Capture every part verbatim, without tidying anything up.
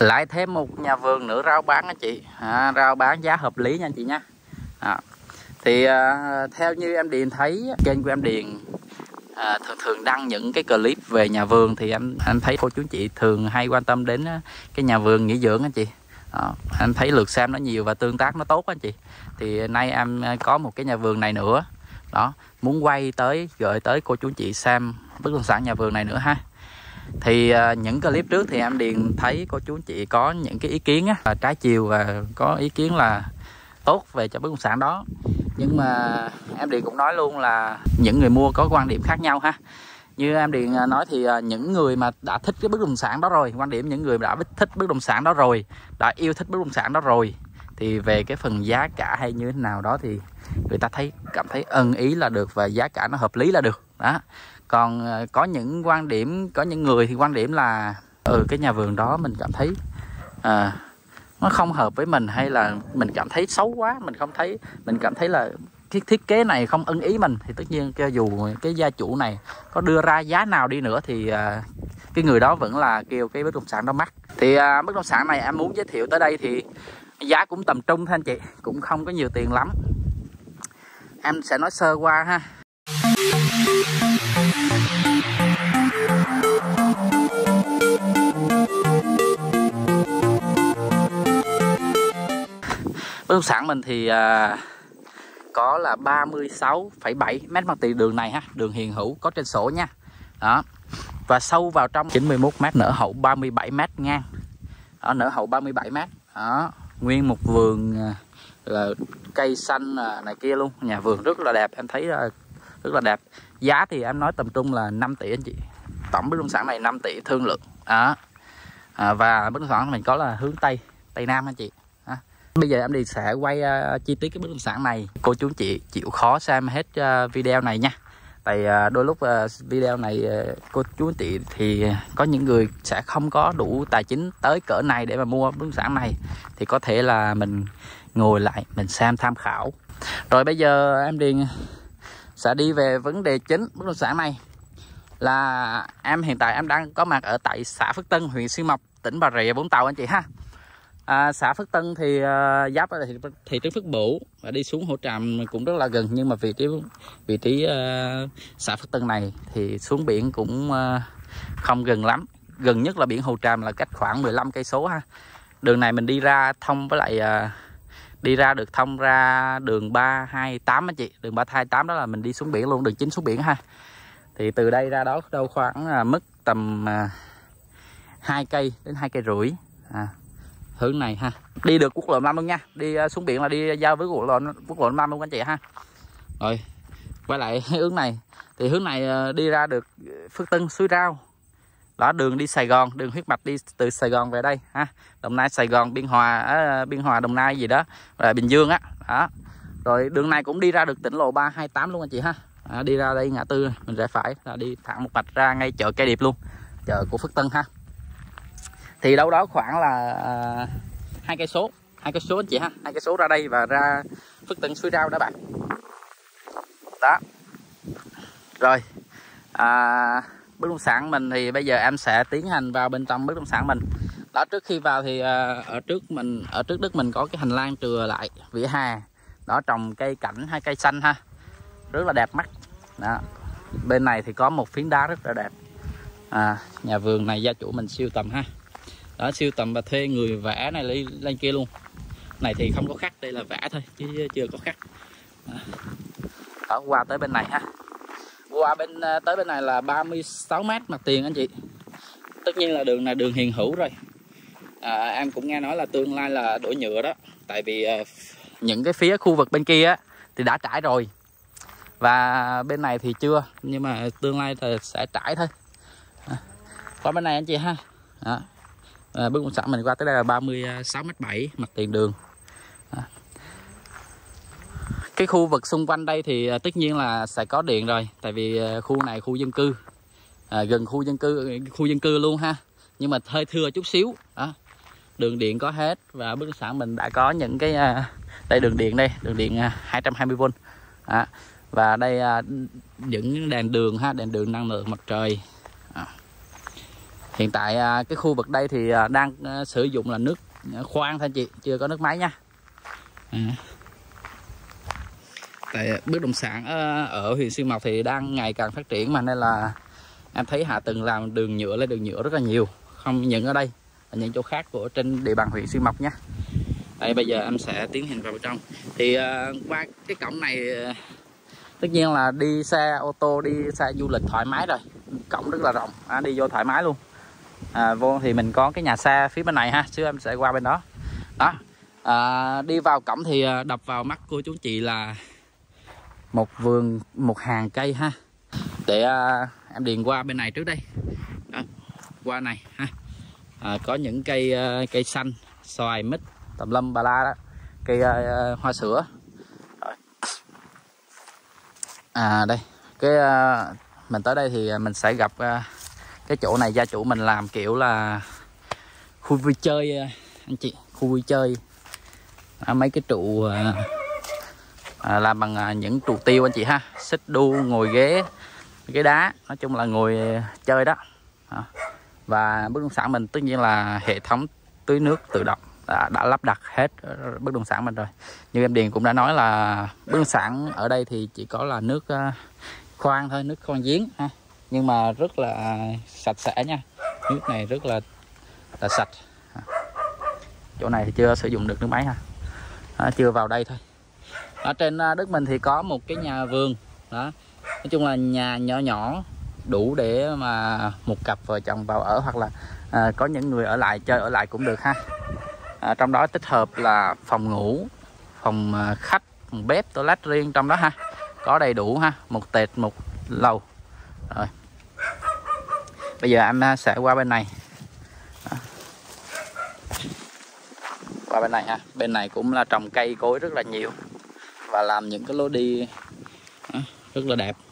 Lại thêm một nhà vườn nữa rau bán anh chị, à, rau bán giá hợp lý nha anh chị nha. À, thì à, theo như em Điền thấy kênh của em Điền à, thường thường đăng những cái clip về nhà vườn thì em anh thấy cô chú chị thường hay quan tâm đến cái nhà vườn nghỉ dưỡng anh chị. À, anh thấy lượt xem nó nhiều và tương tác nó tốt anh chị. Thì nay em có một cái nhà vườn này nữa đó, muốn quay tới gửi tới cô chú chị xem bất động sản nhà vườn này nữa ha. Thì uh, những clip trước thì em Điền thấy cô chú chị có những cái ý kiến á, là trái chiều và có ý kiến là tốt về cho bất động sản đó. Nhưng mà em Điền cũng nói luôn là những người mua có quan điểm khác nhau ha. Như em Điền nói thì uh, những người mà đã thích cái bất động sản đó rồi, quan điểm những người đã thích bất động sản đó rồi, đã yêu thích bất động sản đó rồi, thì về cái phần giá cả hay như thế nào đó thì người ta thấy cảm thấy ưng ý là được và giá cả nó hợp lý là được đó. Còn có những quan điểm, có những người thì quan điểm là ừ cái nhà vườn đó mình cảm thấy à, nó không hợp với mình, hay là mình cảm thấy xấu quá, mình không thấy mình cảm thấy là cái thiết kế này không ưng ý mình, thì tất nhiên cho dù cái gia chủ này có đưa ra giá nào đi nữa thì à, cái người đó vẫn là kêu cái bất động sản đó mắc. Thì à, bất động sản này em muốn giới thiệu tới đây thì giá cũng tầm trung thôi anh chị, cũng không có nhiều tiền lắm. Em sẽ nói sơ qua ha. Bất động sản mình thì à, có là ba mươi sáu phẩy bảy mét mặt tiền đường này ha, đường hiện hữu có trên sổ nha. Đó. Và sâu vào trong chín mươi mốt mét, nở hậu ba mươi bảy mét ngang. Đó, nở hậu ba mươi bảy mét. Đó, nguyên một vườn là cây xanh này kia luôn, nhà vườn rất là đẹp, em thấy rất là đẹp. Giá thì em nói tầm trung là năm tỷ anh chị. Tổng bất động sản này năm tỷ thương lượng. Đó. À, và bất động sản mình có là hướng Tây, Tây Nam anh chị. Đó. Bây giờ em đi sẽ quay uh, chi tiết cái bất động sản này. Cô chú chị chịu khó xem hết uh, video này nha. Tại uh, đôi lúc uh, video này uh, cô chú chị thì có những người sẽ không có đủ tài chính tới cỡ này để mà mua bất động sản này, thì có thể là mình ngồi lại mình xem tham khảo. Rồi bây giờ em Điền sẽ đi về vấn đề chính bất động sản này. Là em hiện tại em đang có mặt ở tại xã Phước Tân, huyện Xuyên Mộc, tỉnh Bà Rịa Vũng Tàu anh chị ha. À, xã Phước Tân thì uh, giáp ở thị, thị trấn Phước Bửu và đi xuống Hổ Tràm cũng rất là gần, nhưng mà vị trí vị trí uh, xã Phước Tân này thì xuống biển cũng uh, không gần lắm. Gần nhất là biển Hồ Tràm là cách khoảng mười lăm cây số ha. Đường này mình đi ra thông với lại uh, đi ra được thông ra đường ba hai tám anh chị. Đường ba hai tám đó là mình đi xuống biển luôn, đường chính xuống biển ha. Thì từ đây ra đó đâu khoảng à, mất tầm à, hai cây đến hai cây rưỡi à, hướng này ha. Đi được quốc lộ năm luôn nha. Đi à, xuống biển là đi giao với quốc lộ quốc lộ năm luôn anh chị ha. Rồi quay lại hướng này thì hướng này à, đi ra được Phước Tân, Suối Rao. Đó, đường đi Sài Gòn, đường huyết mạch đi từ Sài Gòn về đây ha. Đồng Nai, Sài Gòn, Biên Hòa, à, Biên Hòa, Đồng Nai gì đó, và Bình Dương á. Đó. Rồi đường này cũng đi ra được tỉnh lộ ba hai tám luôn anh chị ha. À, đi ra đây ngã tư mình rẽ phải là đi thẳng một mạch ra ngay chợ Cây Điệp luôn, chợ của Phước Tân ha. Thì đâu đó khoảng là hai cây số, hai cây số anh chị ha, hai cây số ra đây và ra Phước Tân, Suối Rao đó bạn. Đó. Rồi à, bất động sản mình thì bây giờ em sẽ tiến hành vào bên trong bất động sản mình. Đó, trước khi vào thì à, ở trước mình ở trước đất mình có cái hành lang trừa lại vỉa hè. Đó, trồng cây cảnh hai cây xanh ha, rất là đẹp mắt. Đó. Bên này thì có một phiến đá rất là đẹp. À, nhà vườn này gia chủ mình siêu tầm ha. Đó, siêu tầm và thuê người vẽ này lên, lên kia luôn. Này thì không có khắc, đây là vẽ thôi chứ chưa có khắc. Đó. Đó, qua tới bên này ha. Qua bên tới bên này là ba mươi sáu mét mặt tiền anh chị. Tất nhiên là đường này đường hiện hữu rồi. À, em cũng nghe nói là tương lai là đổ nhựa đó. Tại vì uh, những cái phía khu vực bên kia á, thì đã trải rồi. Và bên này thì chưa, nhưng mà tương lai thì sẽ trải thôi. À, qua bên này anh chị ha. Đó. À, bất động sản mình qua tới đây là ba mươi sáu mét bảy mặt tiền đường. À. Cái khu vực xung quanh đây thì à, tất nhiên là sẽ có điện rồi, tại vì à, khu này khu dân cư, à, gần khu dân cư khu dân cư luôn ha, nhưng mà hơi thưa chút xíu. Đó. Đường điện có hết và bất động sản mình đã có những cái à, đây đường điện đây, đường điện à, hai trăm hai mươi vôn. À, và đây à, những đèn đường ha, đèn đường năng lượng mặt trời. À. Hiện tại cái khu vực đây thì đang sử dụng là nước khoan thôi chị, chưa có nước máy nha. À. Tại bất động sản ở huyện Xuyên Mộc thì đang ngày càng phát triển mà, nên là em thấy hạ tầng làm đường nhựa lên đường nhựa rất là nhiều, không những ở đây ở những chỗ khác của trên địa bàn huyện Xuyên Mộc nhé. Đây bây giờ em sẽ tiến hành vào bên trong. Thì uh, qua cái cổng này uh, tất nhiên là đi xe ô tô, đi xe du lịch thoải mái rồi. Cổng rất là rộng, à, đi vô thoải mái luôn. À, vô thì mình có cái nhà xe phía bên này ha, xíu em sẽ qua bên đó. Đó. À, đi vào cổng thì đập vào mắt cô chú chị là một vườn, một hàng cây ha. Để uh, em điền qua bên này trước đây. Đó. Qua này ha. À, có những cây uh, cây xanh, xoài, mít, tùm lum bà la đó, cây uh, hoa sữa. Rồi. À đây, cái uh, mình tới đây thì mình sẽ gặp uh, cái chỗ này gia chủ mình làm kiểu là khu vui chơi uh, anh chị, khu vui chơi. À, mấy cái trụ uh, à, làm bằng uh, những trụ tiêu anh chị ha, xích đu, ngồi ghế, ghế đá, nói chung là ngồi uh, chơi đó. À. Và bất động sản mình tất nhiên là hệ thống tưới nước tự động đã, đã lắp đặt hết bất động sản mình rồi. Như em Điền cũng đã nói là bất động sản ở đây thì chỉ có là nước uh, khoan thôi, nước khoan giếng ha, nhưng mà rất là sạch sẽ nha, nước này rất là là sạch. Chỗ này thì chưa sử dụng được nước máy ha, đó, chưa vào đây thôi. Ở trên đất mình thì có một cái nhà vườn đó, nói chung là nhà nhỏ nhỏ đủ để mà một cặp vợ chồng vào ở, hoặc là à, có những người ở lại chơi ở lại cũng được ha. À, trong đó tích hợp là phòng ngủ, phòng khách, phòng bếp, toilet riêng trong đó ha, có đầy đủ ha, một trệt một lầu. Rồi bây giờ em sẽ qua bên này. Đó. Qua bên này ha, bên này cũng là trồng cây cối rất là nhiều và làm những cái lối đi rất là đẹp.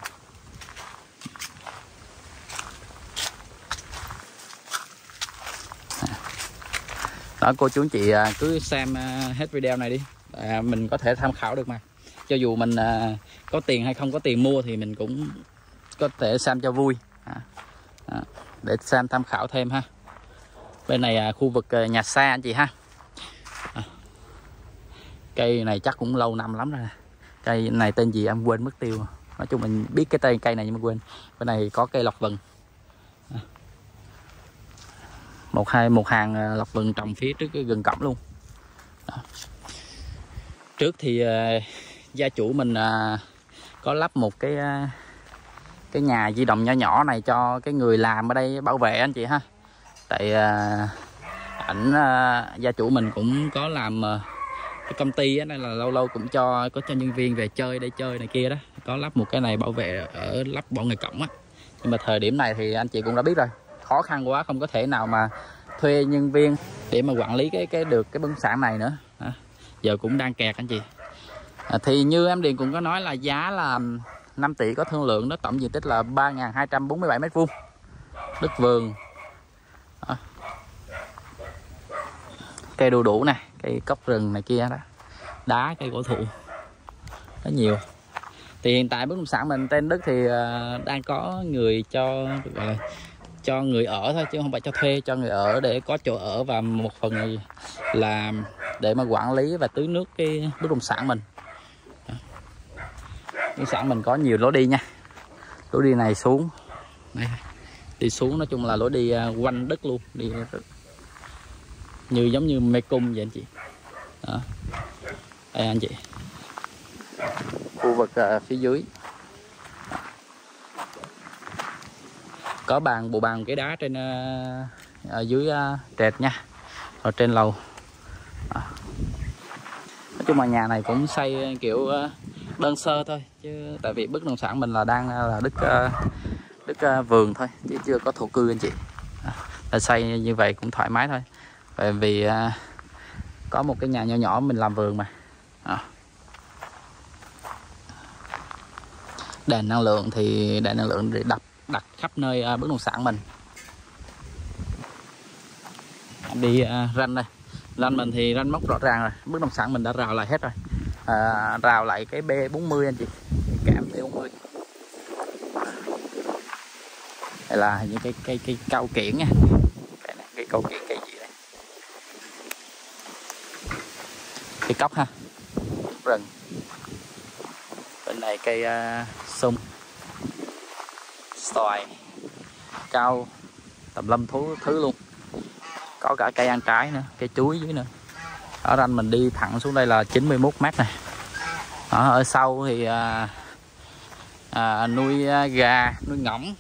Đó, cô chú anh chị cứ xem hết video này đi, à, mình có thể tham khảo được mà. Cho dù mình à, có tiền hay không có tiền mua thì mình cũng có thể xem cho vui, à, à, để xem tham khảo thêm ha. Bên này à, khu vực nhà xe anh chị ha. À, cây này chắc cũng lâu năm lắm rồi. Cây này tên gì em quên mất tiêu. Nói chung mình biết cái tên cây này nhưng mà quên. Bên này có cây lộc vừng. À, một hai một hàng lộc vừng trồng phía trước cái gần cổng luôn. Đó. Trước thì uh, gia chủ mình uh, có lắp một cái uh, cái nhà di động nhỏ nhỏ này cho cái người làm ở đây bảo vệ anh chị ha. Tại uh, ảnh uh, gia chủ mình cũng có làm uh, cái công ty á, nên là lâu lâu cũng cho có cho nhân viên về chơi đây chơi này kia đó, có lắp một cái này bảo vệ ở lắp bọn người cổng á. Nhưng mà thời điểm này thì anh chị cũng đã biết rồi, khó khăn quá, không có thể nào mà thuê nhân viên để mà quản lý cái cái được cái bất động sản này nữa. À, giờ cũng đang kẹt anh chị. À, thì như em Điền cũng có nói là giá là năm tỷ có thương lượng đó, tổng diện tích là ba nghìn hai trăm bốn mươi bảy mét vuông đất vườn. À, cây đu đủ này, cây cốc rừng này kia đó, đá, cây cổ thụ rất nhiều. Thì hiện tại bất động sản mình tên đất thì uh, đang có người cho gọi là cho người ở thôi chứ không phải cho thuê, cho người ở để có chỗ ở, và một phần là để mà quản lý và tưới nước cái bất động sản mình. Bất động sản mình có nhiều lối đi nha, lối đi này xuống đây, đi xuống nói chung là lối đi uh, quanh đất luôn, đi như giống như mê cung vậy anh chị. Đó. Đây anh chị, khu vực uh, phía dưới có bàn bộ bàn cái đá trên uh, ở dưới uh, trệt nha, ở trên lầu. À. Nói chung là nhà này cũng xây kiểu uh, đơn sơ thôi, chứ tại vì bất động sản mình là đang là đất uh, đất uh, vườn thôi chứ chưa có thổ cư anh chị. À, xây như vậy cũng thoải mái thôi, bởi vì uh, có một cái nhà nhỏ nhỏ mình làm vườn mà. À. Đèn năng lượng thì đèn năng lượng để đặt đặt khắp nơi uh, bất động sản mình. Đi uh, ranh đây, ranh mình thì ranh mốc rõ ràng rồi, bất động sản mình đã rào lại hết rồi. À, rào lại cái B bốn mươi anh chị, kẽm B bốn mươi. Đây là những cái cây cây cao kiển nha, cái này cây cao kiển cây gì đây, cây cóc ha, rừng. Bên này cây uh, sung, xoài, cao tầm lâm thú thứ luôn, có cả cây ăn trái nữa, cây chuối dưới nữa. Ở ranh mình đi thẳng xuống đây là chín mươi mốt mét này. Đó, ở sau thì à, à, nuôi gà, nuôi ngỗng.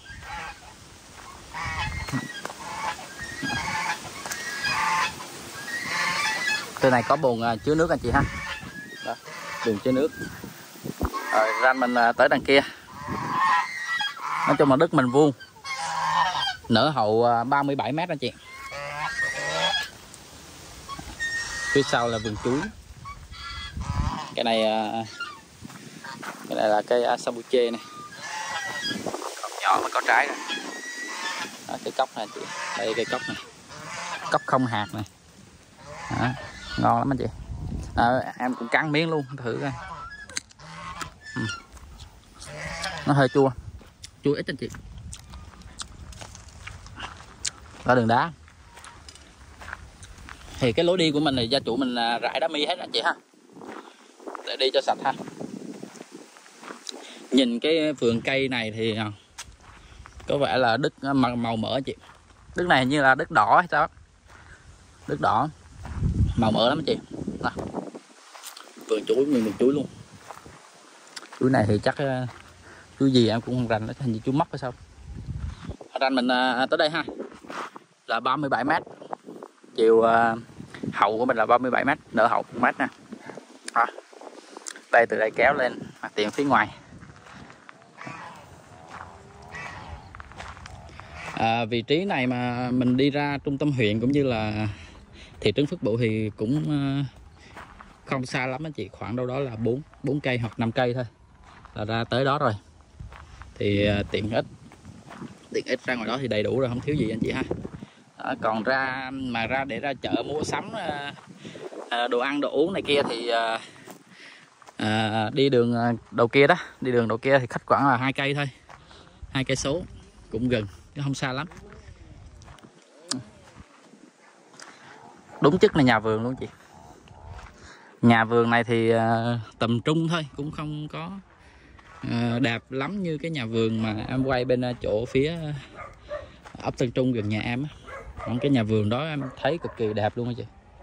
Từ này có bồn à, chứa nước anh chị ha. Đó, bồn chứa nước. Rồi ranh mình à, tới đằng kia. Nói chung là đất mình vuông, nở hậu à, ba mươi bảy mét anh chị. Phía sau là vườn chuối. Cái này cái này là cây Asabuche này, còn nhỏ mà có trái rồi. Đó, cây cóc này chị, đây cây cóc này, cóc không hạt này. Đó, ngon lắm anh chị. À, em cũng cắn miếng luôn thử coi. Ừ. Nó hơi chua, chua ít anh chị. Có đường đá. Thì cái lối đi của mình thì gia chủ mình rải đá mi hết anh chị ha, để đi cho sạch ha. Nhìn cái vườn cây này thì có vẻ là đất màu mỡ chị. Đất này hình như là đất đỏ hay sao, đất đỏ màu mỡ lắm chị. Đó. Vườn chuối, nguyên vườn chuối luôn. Chuối này thì chắc chuối gì em cũng không rành, hình như chuối mốc hay sao. Ranh mình tới đây ha là ba mươi bảy mét, chiều hậu của mình là ba mươi bảy mét, nở hậu một mét nè. Đó. Đây từ đây kéo lên mặt tiền phía ngoài. À, vị trí này mà mình đi ra trung tâm huyện cũng như là thị trấn Phước Bửu thì cũng không xa lắm anh chị, khoảng đâu đó là bốn bốn cây hoặc năm cây thôi là ra tới đó rồi. Thì tiện ích tiện ích ra ngoài đó thì đầy đủ rồi, không thiếu gì anh chị ha. Đó, còn ra mà ra để ra chợ mua sắm đồ ăn đồ uống này kia thì à, đi đường đầu kia đó, đi đường đầu kia thì khách khoảng là hai cây thôi, hai cây số, cũng gần chứ không xa lắm. Đúng chức là nhà vườn luôn chị. Nhà vườn này thì uh, tầm trung thôi, cũng không có uh, đẹp lắm như cái nhà vườn mà em quay bên uh, chỗ phía uh, ấp Tân Trung gần nhà em á. Còn cái nhà vườn đó em thấy cực kỳ đẹp luôn á chị.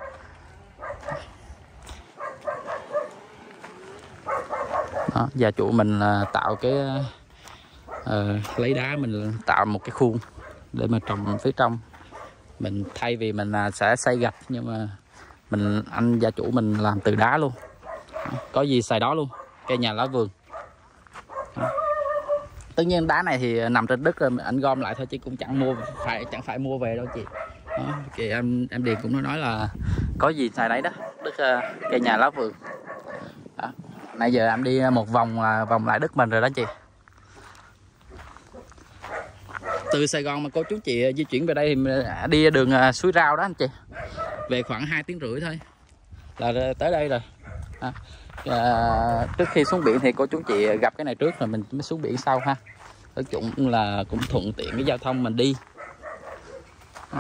Đó, gia chủ mình uh, tạo cái uh, lấy đá mình tạo một cái khuôn để mà trồng phía trong. Mình thay vì mình uh, sẽ xây gạch, nhưng mà mình anh gia chủ mình làm từ đá luôn. Đó, có gì xài đó luôn, cây nhà lá vườn. Đó. Tất nhiên đá này thì nằm trên đất rồi anh gom lại thôi chứ cũng chẳng mua phải chẳng phải mua về đâu chị. Đó, thì em em Điền cũng nói là có gì xài đấy đó, đất uh, cây nhà lá vườn. Đó. Nãy giờ em đi một vòng uh, vòng lại đất mình rồi đó chị. Từ Sài Gòn mà cô chú chị di chuyển về đây thì đi đường uh, Suối Rao đó anh chị, về khoảng hai tiếng rưỡi thôi là tới đây rồi. À, à, trước khi xuống biển thì cô chú chị gặp cái này trước rồi mình mới xuống biển sau ha. Nói chung là cũng thuận tiện cái giao thông mình đi. À.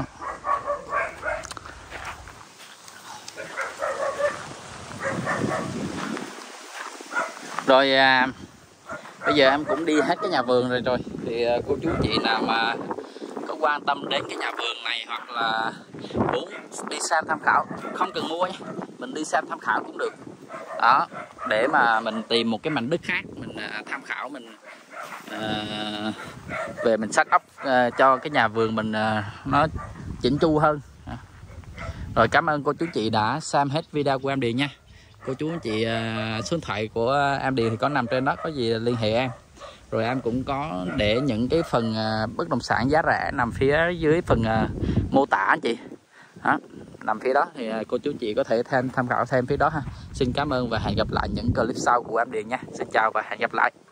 Rồi à, bây giờ em cũng đi hết cái nhà vườn rồi rồi thì à, cô chú chị nào mà có quan tâm đến cái nhà vườn này hoặc là muốn đi xem tham khảo, không cần mua nhé, mình đi xem tham khảo cũng được. Đó, để mà mình tìm một cái mảnh đất khác mình uh, tham khảo, mình uh, về mình set up uh, cho cái nhà vườn mình uh, nó chỉnh chu hơn. Rồi cảm ơn cô chú chị đã xem hết video của em Điền nha. Cô chú chị uh, số điện thoại của em Điền thì có nằm trên đó, có gì liên hệ em. Rồi em cũng có để những cái phần uh, bất động sản giá rẻ nằm phía dưới phần uh, mô tả anh chị. Đó, nằm phía đó thì cô chú chị có thể thêm tham khảo thêm phía đó ha. Xin cảm ơn và hẹn gặp lại những clip sau của em Điền nha. Xin chào và hẹn gặp lại.